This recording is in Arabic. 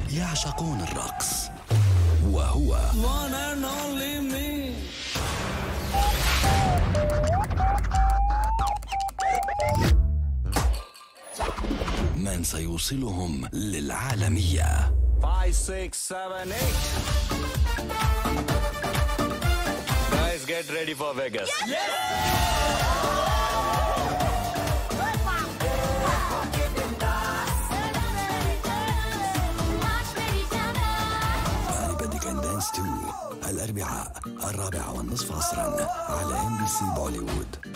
يعشقون الرقص، وهو One and only me. من سيوصلهم للعالمية. 5 6 7 8. Guys, get ready for Vegas. Everybody Can Dance 2 الأربعاء 4:30 عصرا على MBC بوليوود.